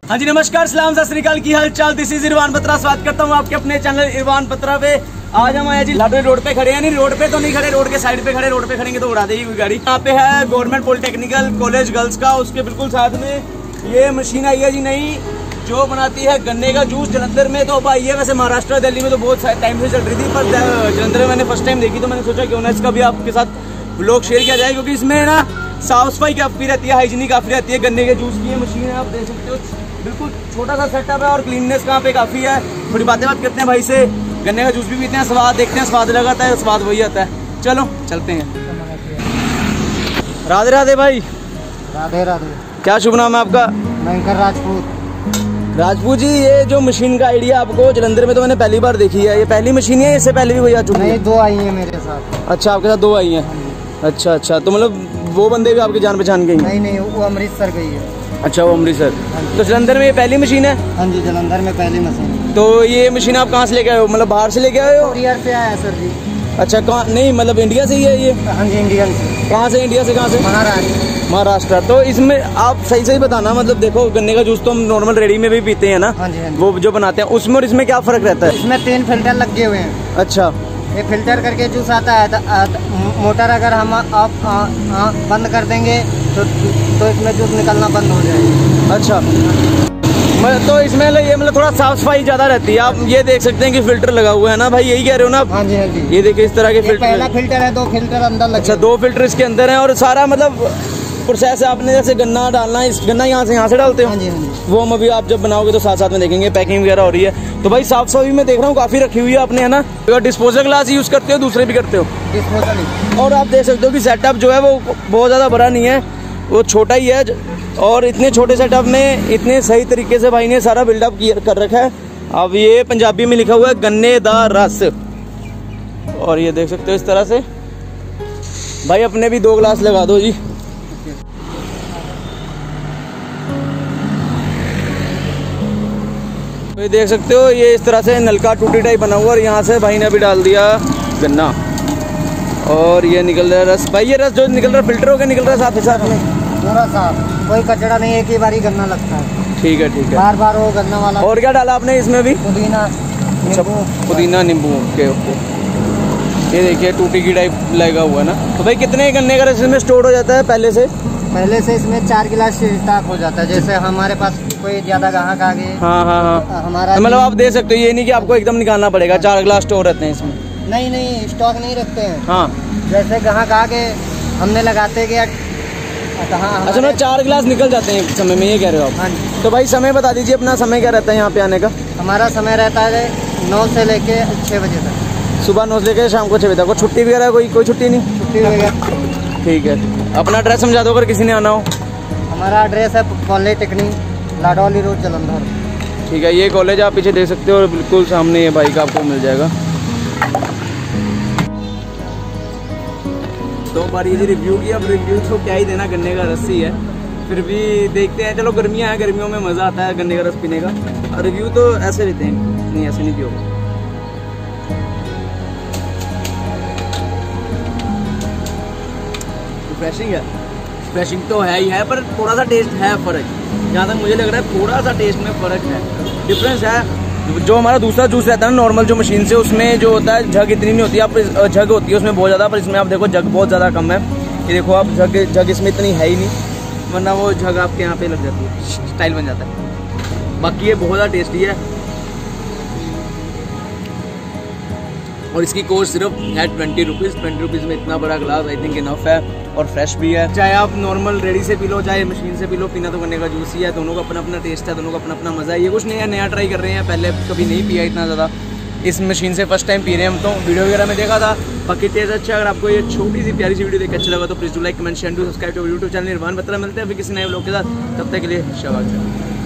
हाँ जी नमस्कार, सलाम सत श्री अकाल, की हाल चाल। दिस इज इरफान बत्रा, स्वागत करता हूँ आपके अपने चैनल इरफान बत्रा पे। आज हम आए जी लाडोली रोड पे खड़े हैं, नहीं रोड पे तो नहीं खड़े, रोड के साइड पे खड़े। रोड पे खड़ेंगे तो उड़ा देगी कोई गाड़ी। यहाँ पे है गवर्नमेंट पॉलिटेक्निकल कॉलेज गर्ल्स का, उसके बिल्कुल साथ में ये मशीन आई है जी नई, जो बनाती है गन्ने का जूस जलंधर में। तो अब आई है, वैसे महाराष्ट्र दिल्ली में तो बहुत टाइम से चल रही थी, पर जलंधर में मैंने फर्स्ट टाइम देखी, तो मैंने सोचा क्यों ना इसका भी आपके साथ ब्लॉग शेयर किया जाए, क्योंकि इसमें ना साफ सफाई काफी रहती है, हाइजीनिक काफी रहती है। गन्ने के जूस की ये मशीन है, आप देख सकते हो, बिल्कुल छोटा सा सेटअप है और क्लीननेस कहाँ पे काफी है। थोड़ी बात करते हैं भाई से, गन्ने का जूस भी पीते हैं, स्वाद देखते हैं, स्वाद लगाता है, स्वाद वही आता है। चलो चलते हैं। राधे राधे भाई। राधे राधे। क्या शुभ नाम है आपका? भयंकर राजपूत। राजपूत जी, ये जो मशीन का आइडिया आपको जलंधर में तो मैंने पहली बार देखी है, ये पहली मशीन है, इससे पहले भी कोई आ चुकी है? नहीं, दो आई है मेरे साथ। अच्छा, आपके साथ दो आई हैं। अच्छा अच्छा, तो मतलब वो बंदे भी आपकी जान पहचान गई? नहीं, वो अमृतसर गई है। अच्छा, वो अमृतसर। तो जलंधर में ये पहली मशीन है? हाँ जी, जलंधर में पहली मशीन। तो ये मशीन आप कहाँ से लेके आए हो, मतलब बाहर से लेके आए हो? कोरियर से आया सर जी। अच्छा, कहाँ? नहीं मतलब इंडिया से ही है ये? हाँ जी, इंडियन से। कहाँ से? इंडिया से कहाँ से? महाराष्ट्र। महाराष्ट्र। तो इसमें आप सही सही बताना, मतलब देखो गन्ने का जूस तो हम नॉर्मल रेडी में भी पीते हैं ना? हाँ जी, हाँ जी। वो जो बनाते हैं उसमें और इसमें क्या फर्क रहता है? इसमें 3 फिल्टर लगे हुए हैं। अच्छा, ये फिल्टर करके जूस आता है। मोटर अगर हम बंद कर देंगे तो इसमें जूस निकलना बंद हो जाएगा। अच्छा, तो इसमें ये मतलब थोड़ा साफ सफाई ज्यादा रहती है। आप ये देख सकते हैं कि फिल्टर लगा हुआ है ना भाई, यही कह रहे हो ना आप? हाँ जी, हाँ जी। ये देखिए इस तरह के फिल्टर। पहला फिल्टर है, 2 फिल्टर अंदर लगे। अच्छा, 2 फिल्टर इसके अंदर हैं और सारा मतलब प्रोसेस है। आपने जैसे गन्ना डालना है, इस गन्ना यहाँ से डालते हो? हाँ जी, हाँ जी। वो हम अभी आप जब बनाओगे तो साथ साथ में देखेंगे, पैकिंग वगैरह हो रही है। तो भाई साफ सफाई में देख रहा हूँ काफी रखी हुई है आपने, है ना? डिस्पोजल ग्लास यूज करते हो, दूसरे भी करते हो? डिस्पोजल। और आप देख सकते हो कि सेटअप जो है वो बहुत ज्यादा बड़ा नहीं है, वो छोटा ही है। और इतने छोटे सेटअप में इतने सही तरीके से भाई ने सारा बिल्डअप कर रखा है। अब ये पंजाबी में लिखा हुआ है गन्ने दा रस, और ये देख सकते हो इस तरह से। भाई अपने भी 2 ग्लास लगा दो जी। तो ये देख सकते हो, ये इस तरह से नलका टूटी टाइप बना हुआ, और यहाँ से भाई ने अभी डाल दिया गन्ना, और ये निकल रहा है रस। भाई ये रस जो निकल रहा है फिल्टर होकर निकल रहा है साथ ही साथ में? पूरा साफ, कोई कचरा नहीं, एक ही बारी गन्ना लगता है। ठीक है, ठीक है। बार बार वो गन्ना वाला। और क्या डाला आपने इसमें भी? पुदीना, पुदीना, नींबू। Okay okay. ये देखिए टूटी की टाइप लगा हुआ है ना। तो भाई कितने गन्ने का रस इसमें स्टोर हो जाता है पहले से? पहले से इसमें 4 गिलास स्टॉक हो जाता है। जैसे हमारे पास कोई ज्यादा ग्राहक आ गए। हाँ। हमारा मतलब आप दे सकते हो, ये नहीं कि आपको एकदम निकालना पड़ेगा। 4 गिलास स्टोर रहते हैं इसमें? नहीं, स्टॉक नहीं रखते हैं। हाँ, जैसे ग्राहक आ गए, हमने लगाते गया। अच्छा, मतलब 4 गिलास निकल जाते हैं एक समय में, ये कह रहे हो आप? हाँ जी। तो भाई समय बता दीजिए अपना, समय क्या रहता है यहाँ पे आने का? हमारा समय रहता है 9 से लेके 6 बजे तक। सुबह 9 से लेके शाम को 6 बजे तक। और छुट्टी वगैरह कोई छुट्टी नहीं? छुट्टी वगैरह। ठीक है। अपना एड्रेस समझा दो अगर किसी ने आना हो। हमारा एड्रेस है पॉलिटेक्निक, लाडोली रोड, जलंधर। ठीक है, ये कॉलेज आप पीछे देख सकते हो, और बिल्कुल सामने ये बाइक आपको मिल जाएगा। तो बार ये जो रिव्यू किया, अब रिव्यू तो क्या ही देना, गन्ने का रस ही है, फिर भी देखते हैं। चलो गर्मियाँ हैं, गर्मियों में मज़ा आता है गन्ने का रस पीने का। और रिव्यू तो ऐसे रहते हैं, नहीं ऐसे नहीं पियोगे। रिफ्रेशिंग है, रिफ्रेशिंग तो है ही है, पर थोड़ा सा टेस्ट है फ़र्क। जहाँ तक मुझे लग रहा है थोड़ा सा टेस्ट में फ़र्क है, डिफरेंस है। जो हमारा दूसरा जूस रहता है ना नॉर्मल जो मशीन से, उसमें जो होता है झग इतनी नहीं होती है, आप झग होती है उसमें बहुत ज़्यादा, पर इसमें आप देखो झग बहुत ज़्यादा कम है। ये देखो आप, झग इसमें इतनी है ही नहीं, वरना वो झग आपके यहाँ पे लग जाती है, स्टाइल बन जाता है। बाकी ये बहुत ज़्यादा टेस्टी है, और इसकी कॉस्ट सिर्फ है 20 रुपीज़। 20 रुपीज़ में इतना बड़ा ग्लास आई थिंक इनफ है, और फ्रेश भी है। चाहे आप नॉर्मल रेडी से पी लो, चाहे मशीन से पी लो, पीना तो गन्ने का जूस ही है। दोनों का अपना अपना टेस्ट है, दोनों का अपना अपना मज़ा है। ये कुछ नया ट्राई कर रहे हैं, पहले कभी नहीं पिया इतना ज़्यादा, इस मशीन से फर्स्ट टाइम पी रहे हैं हम। तो वीडियो वगैरह में देखा था, बाकी टेस्ट अच्छा। अगर आपको ये छोटी सी प्यारी सी वीडियो देख अच्छा लगा तो please do like, comment, share, to subscribe to YouTube channel Irfan Batra. मिलते हैं फिर किसी नए व्लॉग के साथ, तब तक के लिए शाबाश।